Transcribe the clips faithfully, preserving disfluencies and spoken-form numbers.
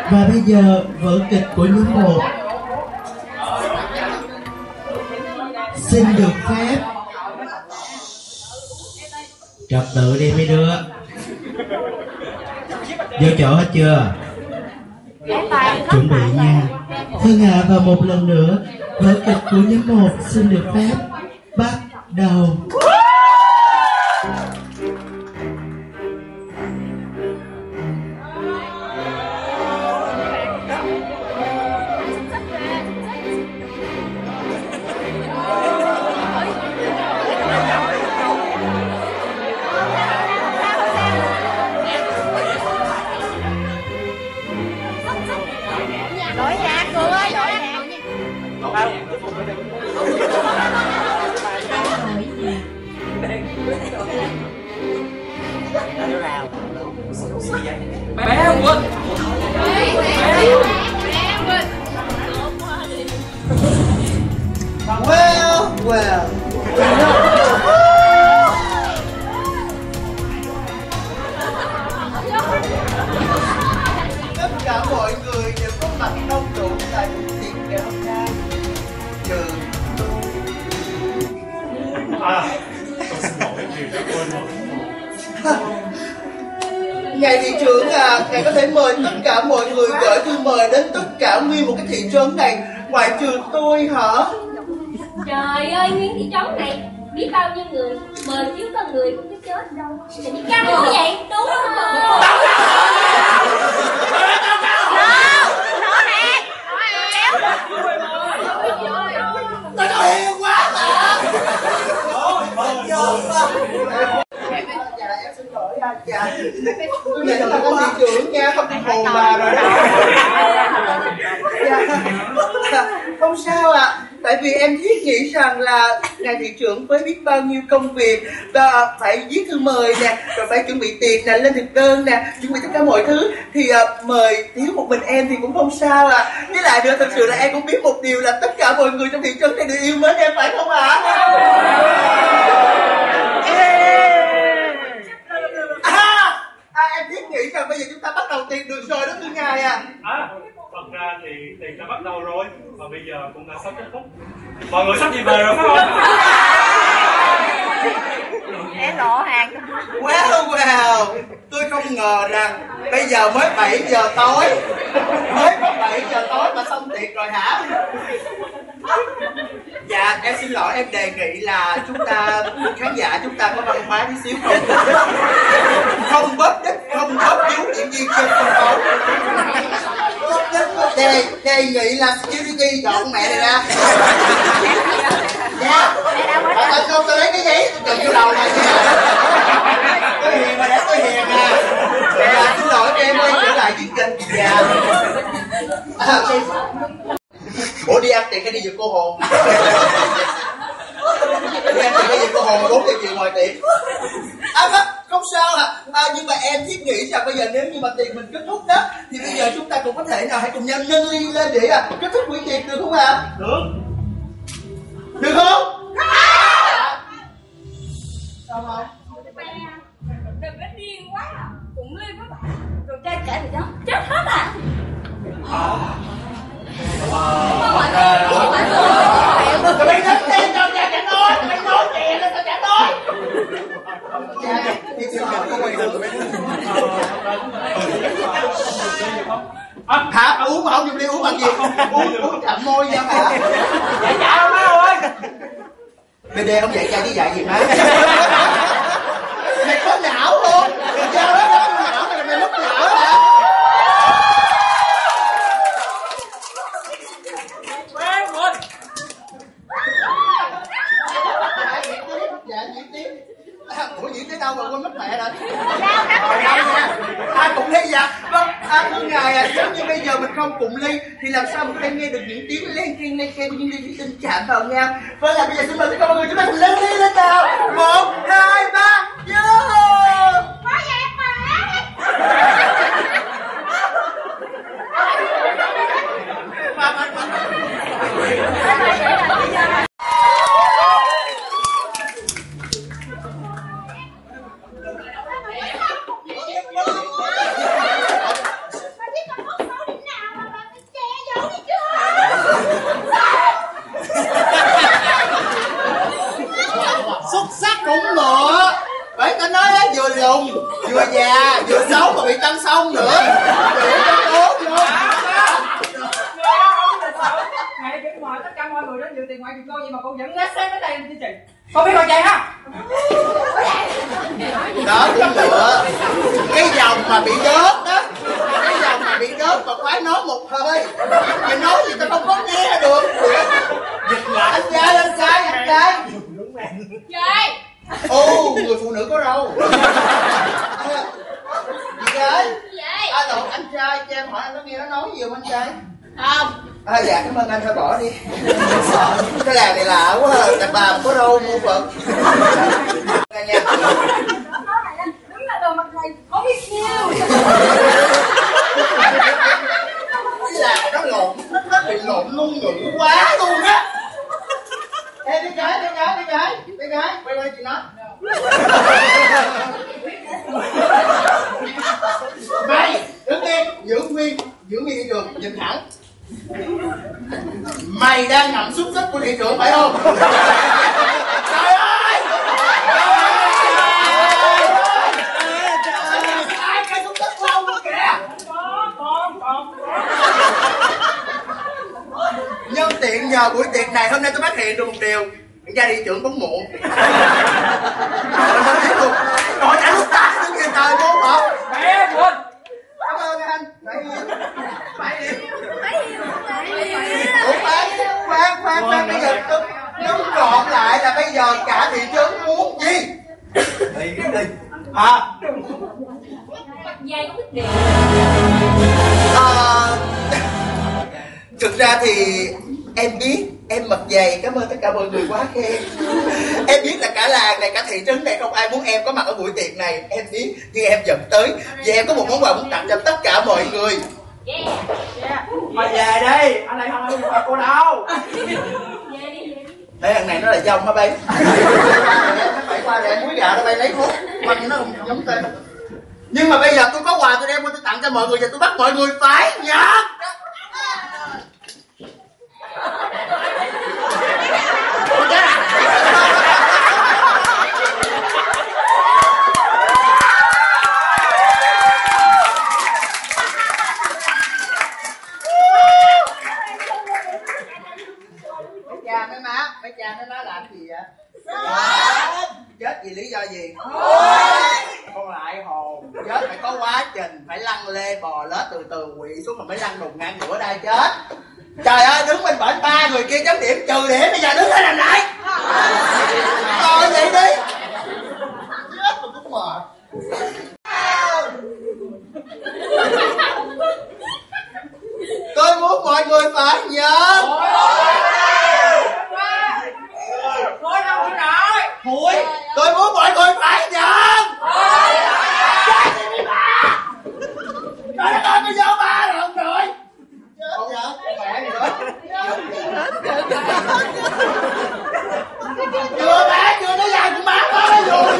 Và bây giờ vở kịch của nhóm một xin được phép trật tự đi mấy đứa. Vô chỗ hết chưa? Chuẩn bị nha. Vâng ạ, và một lần nữa vở kịch của nhóm một xin được phép bắt đầu. Đổi nhạc cô ơi, đổi nhạc. Bé Quỳnh. Well, well. Tất cả mọi người đều có mặt đông đủ tại buổi tiệc ngày hôm nay, trừ tôi. À, tôi xin lỗi vì đã quên rồi. Ngài thị trưởng à, ngài có thể mời tất cả mọi người gửi thư mời đến tất cả nguyên một cái thị trấn này, ngoại trừ tôi hả? Trời ơi, nguyên thị trấn này biết bao nhiêu người, mời thiếu con người cũng biết chết đâu. Thì biết căng như vậy, đúng không? Tôi nói yêu quá mà. Dạ, em xin lỗi anh. Dạ, tôi nghĩ là con thị trưởng nha, không hồn bà rồi đó. Dạ, không sao ạ. À. Tại vì em thiết nghĩ rằng là ngài thị trưởng với biết bao nhiêu công việc và phải viết thư mời nè, rồi phải chuẩn bị tiệc nè, lên thực đơn nè, chuẩn bị tất cả mọi thứ thì uh, mời thiếu một mình em thì cũng không sao ạ. À. Với lại nữa, thật sự là em cũng biết một điều là tất cả mọi người trong thị trấn này đều yêu mến em, phải không ạ? À? À, à, em thiết nghĩ rằng bây giờ chúng ta bắt đầu tiệc được rồi đó thưa ngài à. À, thật ra thì tiệc đã bắt đầu rồi và bây giờ cũng đã sắp kết thúc. Mọi người sắp đi về rồi phải không? Em lộ hàng. Well, well, tôi không ngờ rằng bây giờ mới bảy giờ tối, mới có bảy giờ tối mà xong tiệc rồi hả? Dạ, em xin lỗi, em đề nghị là chúng ta, khán giả chúng ta có văn hóa tí xíu không? Không bóp đít, không bóp díu diễn viên trên sân khấu. Đề, đề nghị là security dọn mẹ này ra. Dạ, ở không tôi lấy cái giấy tôi chụp vô đầu này. Tôi hiền mà để tôi hiền à. Dạ, xin lỗi em ơi, trở lại chương trình. Dạ. À, ủa đi ăn tiền hay đi giật cô hồn? Đi ăn tiền hay giật cô hồn bốn mươi triệu ngoài tiệm. À không, không sao ạ. À. À, nhưng mà em thiết nghĩ rằng bây giờ nếu như mà tiền mình kết thúc đó thì bây giờ chúng ta cũng có thể nào hãy cùng nhau nâng ly lên để à, kết thúc buổi tiệc được không ạ? À? Được. Được không? À. Sao không? Đừng có điên quá à. Cũng ly với bạn. Rồi trai kể thì đó, chết hết à. Mày nói tiền tao ra chẳng nói, mày nói tiền là tao chẳng nói. Dạ, thì xin lỗi cô quay được. Hả? Uống mà không dùng ly uống bằng gì? Uống uống chậm môi nha hả? Dạ dạ má ơi. bê đê không dạy trai chứ dạy gì má? Mày có não không? Sao đó nó có não mày mày mất não hả? Bé Quỳnh. Dạ diễn tiếp. À, ủa diễn tới đâu mà quên mất mẹ rồi? Rồi đâu nha? À cũng ly dạ. Vâng, à, thưa ngài à, nếu như bây giờ mình không cùng ly thì làm sao mình có thể nghe được những tiếng len keng len keng của những ly thủy tinh chạm vào nhau? Vâng ạ, à, bây giờ xin mời tất cả mọi người chúng ta cùng lên ly lên nào. Một, hai, ba, vô. Có nhạc mà. Ba, ba, ba. Cũng ngựa. Bởi tao nói á, vừa lùn, vừa già, vừa xấu mà bị tăng xong nữa. Vừa tăng ốm luôn. Ngày chuẩn mời tất cả mọi người đến dự tiệc ngoại trừ cô, vậy mà cô vẫn lái xe đến đây làm chi chị? Cô biết rồi vậy ha? Đó cũng ngựa. Cái dòng mà bị đớt đó, cái dòng mà bị đớt mà khoái nói một hơi. Mày nói gì tao không có nghe được. Anh trai, anh trai, anh trai. Trời. Ô, người phụ nữ có râu. Gì vậy? Gì vậy? À, lộn, anh trai, cho em hỏi anh có nghe nó nói gì không anh trai? Không. À, dạ cảm ơn anh, thôi bỏ đi. Cái làng này lạ quá à, đàn bà mà có râu mua Phật. Nghe nha. Đúng là đồ mặt này không biết nhiêu. Cái làng nó lộn, nó bị lộn nung ngữ quá luôn á. Ê, đi gái, đi gái, đi gái, đi gái, quay quay chị nói. Mày, đứng đi, giữ nguyên, giữ nguyên thị trường, nhìn thẳng. Mày đang ngậm xúc xích của thị trường phải không? Trời ơi! Ai cái xúc xích lâu luôn kìa! Nhân tiện nhờ buổi tiệc này hôm nay tôi phát hiện được một điều. Gia thị trưởng bóng muộn. Rồi đã lúc ta đứng kìa trời bố bọc. Mẹ Quỳnh! Cảm ơn anh. Bảy điểm. Bảy điểm. Ủa khoan, khoan, khoan, khoan, bây giờ tôi đúng gọn lại là bây giờ cả thị trấn muốn gì? Đi, đi. Hả? Dây có biết điều. Ờ... Thực ra thì em biết em mặt dày, cảm ơn tất cả mọi người quá khen. Em biết là cả làng này, cả thị trấn này không ai muốn em có mặt ở buổi tiệc này. Em biết, nhưng em dẫn tới vì em có một món quà muốn tặng cho tất cả mọi người. Yeah. Yeah. Mà về đi, anh này không có quà cô đâu. Về đi, về đi. Đây thằng này nó là dông hả bay? Nó phải qua để muối gà nó bay lấy hút. Quanh nó không giống tên. Nhưng mà bây giờ tôi có quà tôi đem qua tôi tặng cho mọi người và tôi bắt mọi người phải nhớ. Cha mấy má, mấy cha mấy má làm gì vậy? Chết vì lý do gì? Con lại hồn. Chết phải có quá trình, phải lăn lê bò lết từ từ quỵ xuống mà mới lăn đùng ngang giữa đây chết. Trời ơi, đứng bên bển ba người kia chấm điểm trừ điểm, bây giờ đứng lên làm lại. Rồi vậy đi. Chết mà cũng mệt. Tôi muốn mọi người phải nhớ. Thôi, tôi muốn mọi người phải nhận. Trời đất ơi, bây giờ ba lần rồi. Không nhớ, mẹ gì nữa. Chưa bé, chưa nó dài cũng bán đó, nó rồi.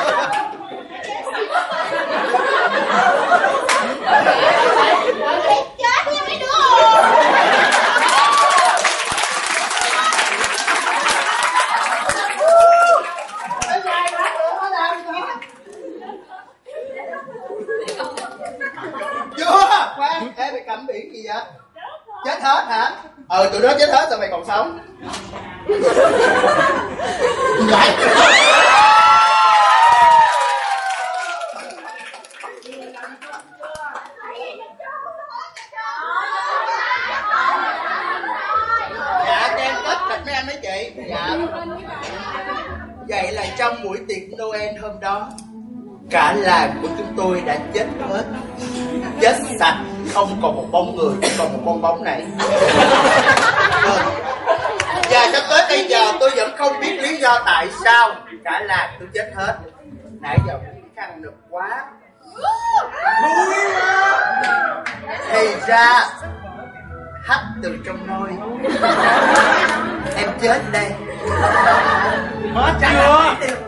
Chết nha mấy đứa ơi. Chưa, khoan, ê mày cầm biển gì vậy? Chết hết hả? Ờ, tụi nó chết hết sao mày còn sống? Vậy. Dạ, cho em kết thịt mấy anh mấy chị. Dạ. Vậy là trong buổi tiệc Noel hôm đó, cả làng của chúng tôi đã chết hết. Chết sạch, không còn một bóng người, không còn một bong bóng này. Và cho tới bây giờ tôi vẫn không biết lý do tại sao cả làng tôi chết hết. Nãy giờ cũng căng được quá. Thì ra hắt từ trong nôi. Em chết đây. Hết chưa?